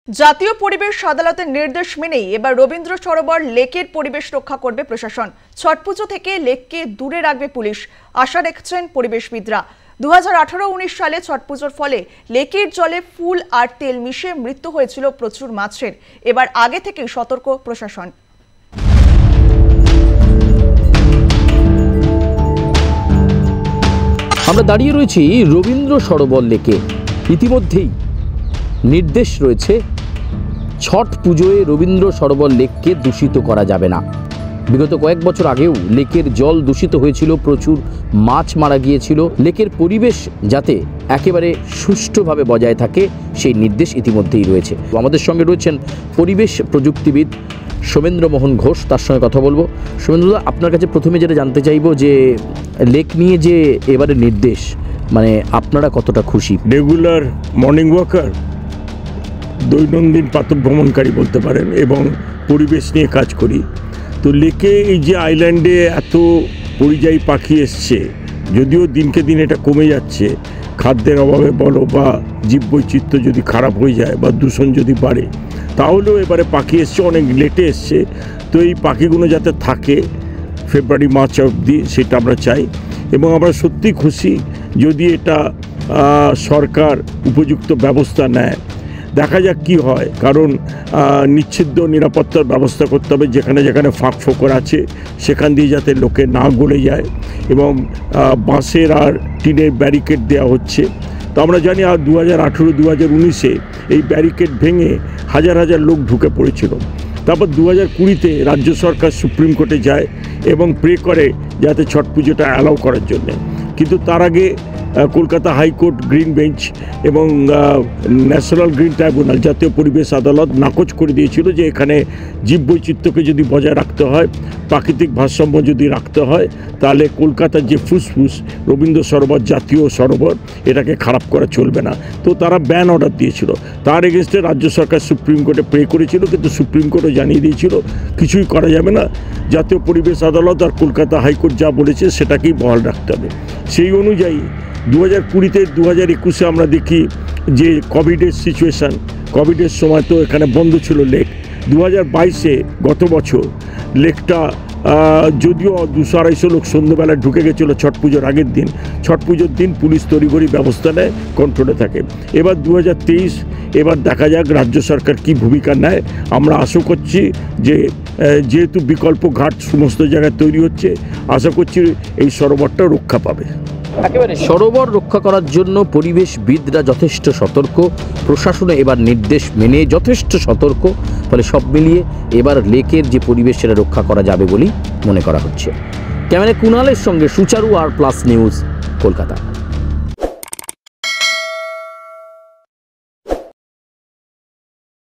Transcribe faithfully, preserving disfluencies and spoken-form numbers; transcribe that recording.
জাতীয় পরিবেশ আদালতের নির্দেশ মেনেই এবার রবীন্দ্র সরোবর লেকের পরিবেশ রক্ষা করবে প্রশাসন। ছট পুজো থেকে লেককে দূরে রাখবে পুলিশ, আশা রেখেছেন পরিবেশবিদরা। দু হাজার আঠারো উনিশ সালে ছট পুজোর ফলে লেকের জলে ফুল আর তেল মিশে মৃত্যু হয়েছিল প্রচুর মাছের। এবার আগে থেকেই সতর্ক প্রশাসন। আমরা দাঁড়িয়ে রয়েছি রবীন্দ্র সরোবর লেকে। ইতিমধ্যেই নির্দেশ রয়েছে ছট পুজোয় রবীন্দ্র সরোবর লেককে দূষিত করা যাবে না। বিগত কয়েক বছর আগেও লেকের জল দূষিত হয়েছিল, প্রচুর মাছ মারা গিয়েছিল। লেকের পরিবেশ যাতে একেবারে সুষ্ঠুভাবে বজায় থাকে সেই নির্দেশ ইতিমধ্যেই রয়েছে। আমাদের সঙ্গে রয়েছেন পরিবেশ প্রযুক্তিবিদ সোমেন্দ্র মোহন ঘোষ, তার সঙ্গে কথা বলবো। সোমেন্দ্রদা, আপনার কাছে প্রথমে যেটা জানতে চাইবো যে লেক নিয়ে যে এবারে নির্দেশ, মানে আপনারা কতটা খুশি? রেগুলার মর্নিং ওয়াকার, দৈনন্দিন প্রাতঃভ্রমণকারী বলতে পারেন, এবং পরিবেশ নিয়ে কাজ করি। তো লেকে এই যে আইল্যান্ডে এত পরিযায়ী পাখি এসছে, যদিও দিনকে দিন এটা কমে যাচ্ছে, খাদ্যের অভাবে বলো বা জীববৈচিত্র্য যদি খারাপ হয়ে যায় বা দূষণ যদি বাড়ে, তাহলেও এবারে পাখি এসছে, অনেক লেটে এসছে। তো এই পাখিগুলো যাতে থাকে ফেব্রুয়ারি মার্চ অবধি, সেটা আমরা চাই। এবং আমরা সত্যি খুশি যদি এটা সরকার উপযুক্ত ব্যবস্থা নেয়। দেখা যাক কি হয়, কারণ নিচ্ছিদ্র নিরাপত্তার ব্যবস্থা করতে হবে। যেখানে যেখানে ফাঁক ফোকর আছে সেখান দিয়ে যাতে লোকে না গলে যায়, এবং বাঁশের আর টিনের ব্যারিকেড দেওয়া হচ্ছে। তো আমরা জানি আর দু হাজার আঠেরো দু হাজার উনিশে এই ব্যারিকেড ভেঙে হাজার হাজার লোক ঢুকে পড়েছিল। তারপর দু হাজার কুড়িতে রাজ্য সরকার সুপ্রিম কোর্টে যায় এবং প্রে করে যাতে ছট পুজোটা অ্যালাউ করার জন্যে। কিন্তু তার আগে কলকাতা হাইকোর্ট, গ্রিন বেঞ্চ এবং ন্যাশনাল গ্রিন ট্রাইব্যুনাল, জাতীয় পরিবেশ আদালত নাকচ করে দিয়েছিল যে এখানে জীববৈচিত্র্যকে যদি বজায় রাখতে হয়, প্রাকৃতিক ভারসাম্য যদি রাখতে হয়, তাহলে কলকাতার যে ফুসফুস রবীন্দ্র সরোবর, জাতীয় সরোবর, এটাকে খারাপ করা চলবে না। তো তারা ব্যান অর্ডার দিয়েছিল। তার এগেনস্টে রাজ্য সরকার সুপ্রিম কোর্টে প্রে করেছিল, কিন্তু সুপ্রিম কোর্টও জানিয়ে দিয়েছিল কিছুই করা যাবে না। জাতীয় পরিবেশ আদালত আর কলকাতা হাইকোর্ট যা বলেছে সেটাকেই বহাল রাখতে হবে। সেই অনুযায়ী দু হাজার কুড়িতে দু হাজার একুশে আমরা দেখি যে কোভিডের সিচুয়েশান, কোভিডের সময় তো এখানে বন্ধ ছিল লেক। দু হাজার বাইশে গত বছর লেকটা যদিও দুশো আড়াইশো লোক সন্ধ্যেবেলায় ঢুকে গেছিলো ছট পুজোর আগের দিন, ছট পুজোর দিন পুলিশ তড়িঘড়ি ব্যবস্থা নেয়, কন্ট্রোলে থাকে। এবার দু হাজার তেইশ, এবার দেখা যাক রাজ্য সরকার কী ভূমিকা নেয়। আমরা আশা করছি যে যেহেতু বিকল্প ঘাট সমস্ত জায়গায় তৈরি হচ্ছে, আশা করছি এই সরোবরটা রক্ষা পাবে। একেবারে সরোবর রক্ষা করার জন্য পরিবেশবিদরা যথেষ্ট সতর্ক, প্রশাসনে এবার নির্দেশ মেনে যথেষ্ট সতর্ক। ফলে সব মিলিয়ে এবার লেকের যে পরিবেশ সেটা রক্ষা করা যাবে বলেই মনে করা হচ্ছে। ক্যামেরা কুণালের সঙ্গে সুচারু, আর প্লাস নিউজ, কলকাতা।